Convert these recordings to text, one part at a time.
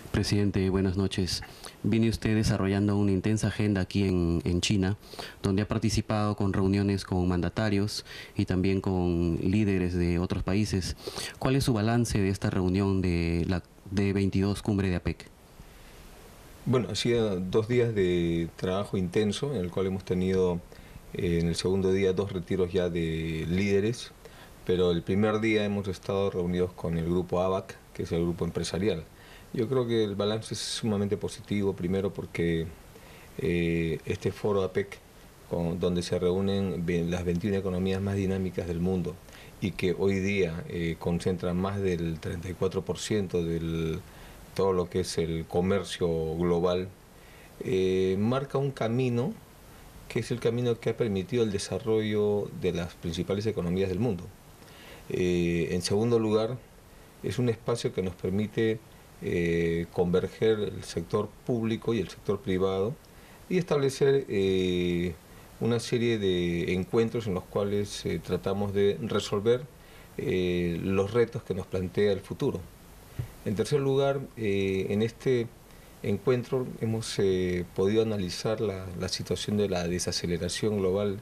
Presidente, buenas noches. Viene usted desarrollando una intensa agenda aquí en China, donde ha participado con reuniones con mandatarios y también con líderes de otros países. ¿Cuál es su balance de esta reunión de la D22 Cumbre de APEC? Bueno, ha sido 2 días de trabajo intenso, en el cual hemos tenido en el segundo día 2 retiros ya de líderes, pero el primer día hemos estado reunidos con el grupo ABAC, que es el grupo empresarial. Yo creo que el balance es sumamente positivo, primero porque este foro APEC, donde se reúnen las 21 economías más dinámicas del mundo y que hoy día concentran más del 34% del todo lo que es el comercio global, marca un camino que es el camino que ha permitido el desarrollo de las principales economías del mundo. En segundo lugar, es un espacio que nos permite converger el sector público y el sector privado y establecer una serie de encuentros en los cuales tratamos de resolver los retos que nos plantea el futuro. En tercer lugar, en este encuentro hemos podido analizar la situación de la desaceleración global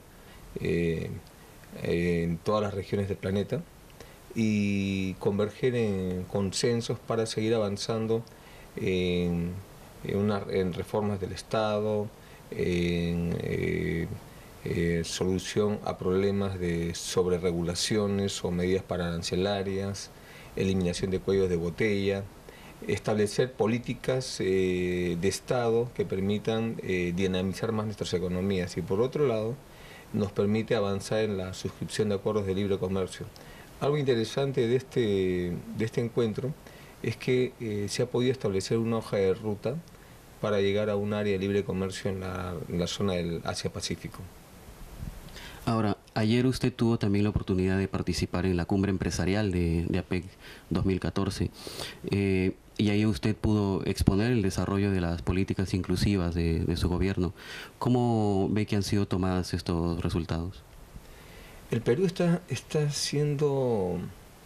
en todas las regiones del planeta y converger en consensos para seguir avanzando en, en reformas del Estado, en solución a problemas de sobreregulaciones o medidas arancelarias, eliminación de cuellos de botella, establecer políticas de Estado que permitan dinamizar más nuestras economías y por otro lado nos permite avanzar en la suscripción de acuerdos de libre comercio. Algo interesante de este encuentro es que se ha podido establecer una hoja de ruta para llegar a un área de libre comercio en la zona del Asia-Pacífico. Ahora, ayer usted tuvo también la oportunidad de participar en la cumbre empresarial de APEC 2014 y ahí usted pudo exponer el desarrollo de las políticas inclusivas de su gobierno. ¿Cómo ve que han sido tomados estos resultados? El Perú está siendo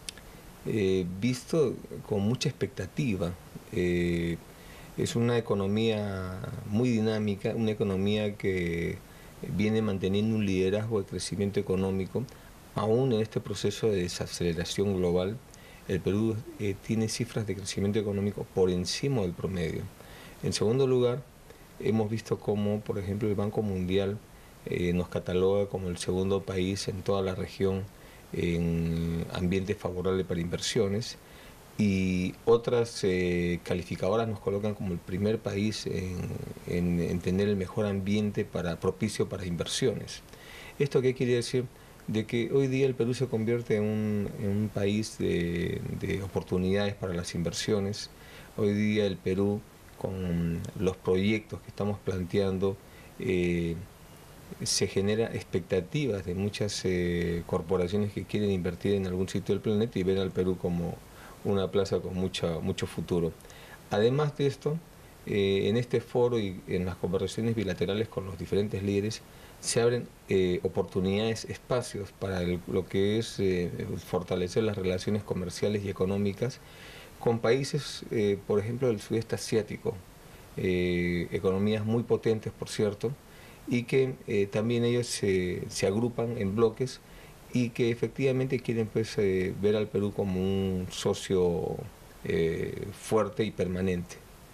visto con mucha expectativa. Es una economía muy dinámica, una economía que viene manteniendo un liderazgo de crecimiento económico, aún en este proceso de desaceleración global. El Perú tiene cifras de crecimiento económico por encima del promedio. En segundo lugar, hemos visto cómo, por ejemplo, el Banco Mundial nos cataloga como el segundo país en toda la región en ambiente favorable para inversiones y otras calificadoras nos colocan como el primer país en tener el mejor ambiente propicio para inversiones. ¿Esto qué quiere decir? De que hoy día el Perú se convierte en un país de oportunidades para las inversiones. Hoy día el Perú, con los proyectos que estamos planteando, se genera expectativas de muchas corporaciones que quieren invertir en algún sitio del planeta y ven al Perú como una plaza con mucho futuro. Además de esto, en este foro y en las conversaciones bilaterales con los diferentes líderes se abren oportunidades, espacios para lo que es fortalecer las relaciones comerciales y económicas con países, por ejemplo, del sudeste asiático, economías muy potentes, por cierto, y que también ellos se agrupan en bloques y que efectivamente quieren pues, ver al Perú como un socio fuerte y permanente.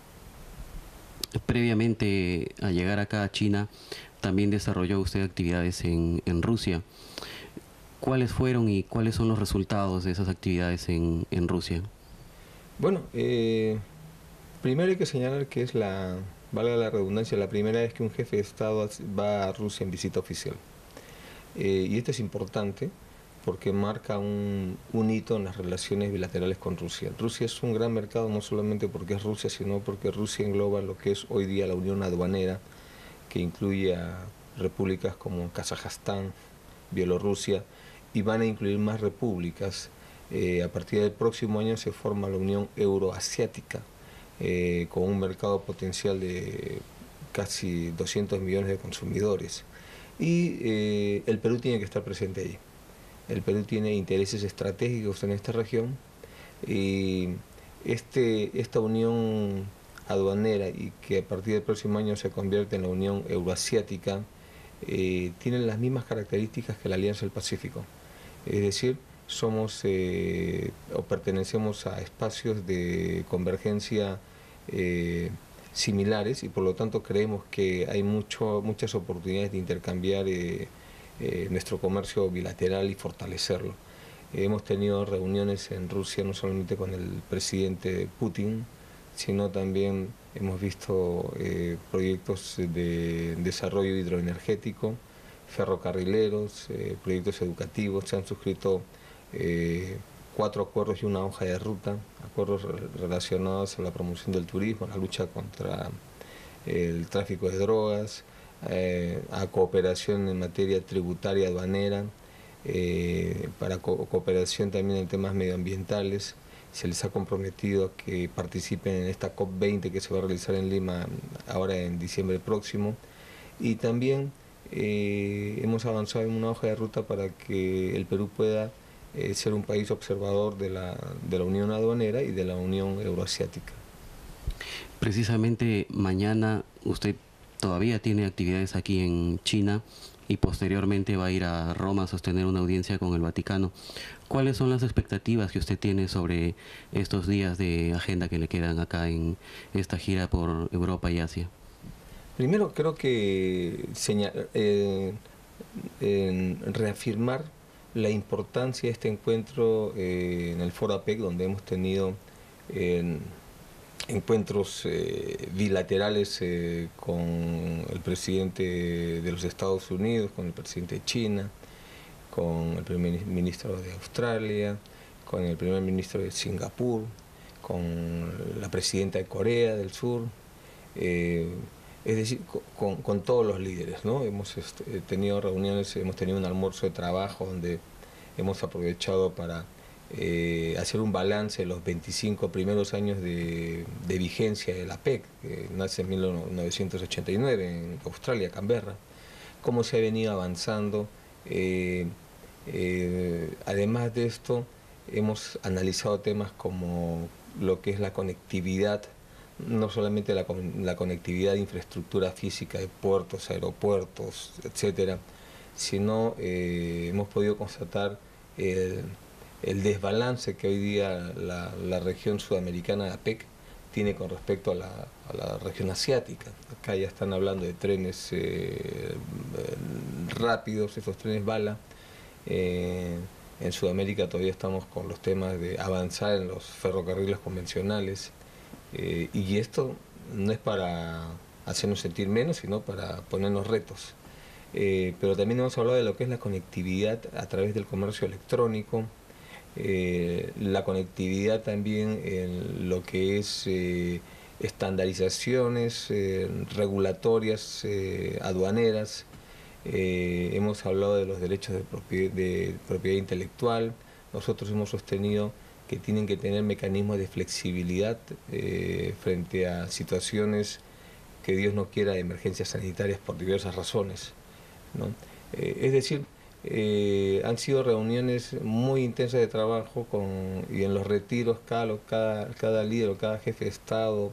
Previamente a llegar acá a China, también desarrolló usted actividades en Rusia. ¿Cuáles fueron y cuáles son los resultados de esas actividades en Rusia? Bueno, primero hay que señalar que es valga la redundancia, la primera vez que un jefe de Estado va a Rusia en visita oficial. Y esto es importante porque marca un hito en las relaciones bilaterales con Rusia. Rusia es un gran mercado no solamente porque es Rusia, sino porque Rusia engloba lo que es hoy día la Unión Aduanera, que incluye a repúblicas como Kazajstán, Bielorrusia, y van a incluir más repúblicas. A partir del próximo año se forma la Unión Euroasiática, con un mercado potencial de casi 200 millones de consumidores. Y el Perú tiene que estar presente allí. El Perú tiene intereses estratégicos en esta región y esta unión aduanera y que a partir del próximo año se convierte en la Unión Euroasiática, tienen las mismas características que la Alianza del Pacífico. Es decir, somos o pertenecemos a espacios de convergencia similares y por lo tanto creemos que hay muchas oportunidades de intercambiar nuestro comercio bilateral y fortalecerlo. Hemos tenido reuniones en Rusia no solamente con el presidente Putin, sino también hemos visto proyectos de desarrollo hidroenergético, ferrocarrileros, proyectos educativos. Se han suscrito 4 acuerdos y una hoja de ruta, acuerdos relacionados a la promoción del turismo, la lucha contra el tráfico de drogas, a cooperación en materia tributaria aduanera, para cooperación también en temas medioambientales. Se les ha comprometido a que participen en esta COP20 que se va a realizar en Lima ahora en diciembre próximo. Y también hemos avanzado en una hoja de ruta para que el Perú pueda ser un país observador de la Unión Aduanera y de la Unión Euroasiática. Precisamente mañana usted todavía tiene actividades aquí en China y posteriormente va a ir a Roma a sostener una audiencia con el Vaticano. ¿Cuáles son las expectativas que usted tiene sobre estos días de agenda que le quedan acá en esta gira por Europa y Asia? Primero creo que reafirmar la importancia de este encuentro en el Foro APEC, donde hemos tenido encuentros bilaterales con el presidente de los Estados Unidos, con el presidente de China, con el primer ministro de Australia, con el primer ministro de Singapur, con la presidenta de Corea del Sur, es decir, con todos los líderes, ¿no? Hemos tenido reuniones, hemos tenido un almuerzo de trabajo donde hemos aprovechado para hacer un balance de los 25 primeros años de vigencia de la PEC, que nace en 1989 en Australia, Canberra, cómo se ha venido avanzando. Además de esto, hemos analizado temas como lo que es la conectividad, no solamente la conectividad de infraestructura física de puertos, aeropuertos, etcétera, sino hemos podido constatar el desbalance que hoy día la región sudamericana de APEC tiene con respecto a la región asiática. Acá ya están hablando de trenes rápidos, esos trenes bala. En Sudamérica todavía estamos con los temas de avanzar en los ferrocarriles convencionales. Y esto no es para hacernos sentir menos, sino para ponernos retos. Pero también hemos hablado de lo que es la conectividad a través del comercio electrónico, la conectividad también en lo que es estandarizaciones regulatorias aduaneras. Hemos hablado de los derechos de propiedad intelectual. Nosotros hemos sostenido que tienen que tener mecanismos de flexibilidad frente a situaciones que Dios no quiera, de emergencias sanitarias por diversas razones, ¿no? Es decir, han sido reuniones muy intensas de trabajo y en los retiros cada líder o cada jefe de Estado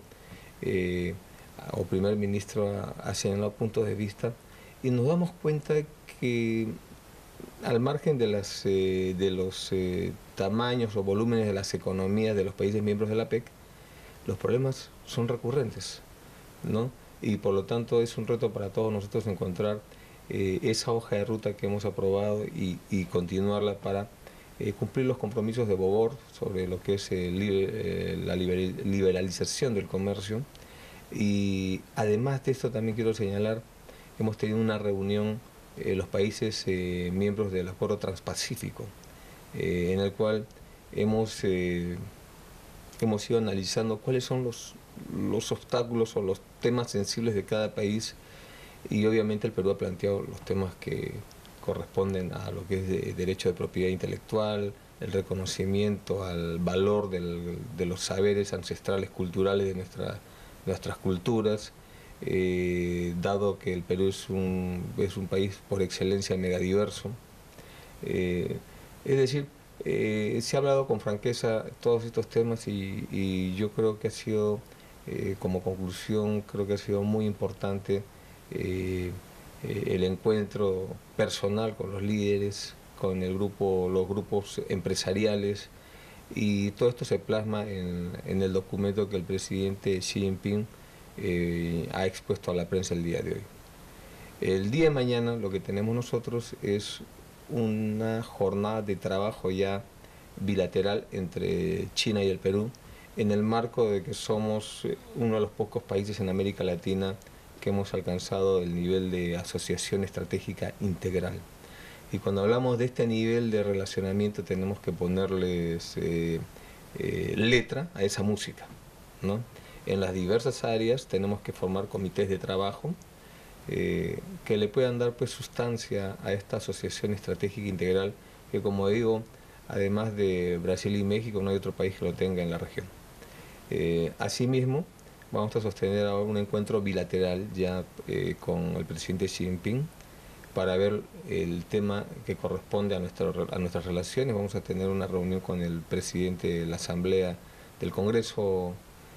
o primer ministro ha señalado puntos de vista y nos damos cuenta que al margen de los tamaños o volúmenes de las economías de los países miembros de la PEC, los problemas son recurrentes, ¿no? Y por lo tanto es un reto para todos nosotros encontrar esa hoja de ruta que hemos aprobado y continuarla para cumplir los compromisos de Bogor sobre lo que es la liberalización del comercio. Y además de esto también quiero señalar, hemos tenido una reunión los países miembros del Acuerdo Transpacífico, en el cual hemos ido analizando cuáles son los obstáculos o los temas sensibles de cada país, y obviamente el Perú ha planteado los temas que corresponden a lo que es derecho de propiedad intelectual, el reconocimiento al valor de los saberes ancestrales culturales de nuestras culturas, dado que el Perú es un país por excelencia megadiverso. Es decir, se ha hablado con franqueza todos estos temas y yo creo que ha sido Como conclusión, creo que ha sido muy importante el encuentro personal con los líderes, con los grupos empresariales, y todo esto se plasma en el documento que el presidente Xi Jinping ha expuesto a la prensa el día de hoy. El día de mañana lo que tenemos nosotros es una jornada de trabajo ya bilateral entre China y el Perú, en el marco de que somos uno de los pocos países en América Latina que hemos alcanzado el nivel de asociación estratégica integral. Y cuando hablamos de este nivel de relacionamiento tenemos que ponerles letra a esa música, ¿no? En las diversas áreas tenemos que formar comités de trabajo que le puedan dar pues sustancia a esta asociación estratégica integral que, como digo, además de Brasil y México, no hay otro país que lo tenga en la región. Asimismo, vamos a sostener ahora un encuentro bilateral ya con el presidente Xi Jinping para ver el tema que corresponde a nuestras relaciones. Vamos a tener una reunión con el presidente de la Asamblea del Congreso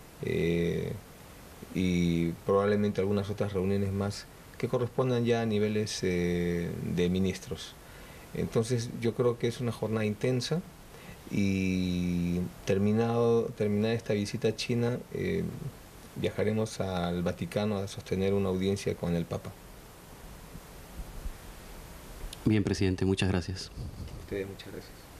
y probablemente algunas otras reuniones más que correspondan ya a niveles de ministros. Entonces yo creo que es una jornada intensa y terminada esta visita a China, viajaremos al Vaticano a sostener una audiencia con el Papa. Bien, presidente, muchas gracias. Ustedes, muchas gracias.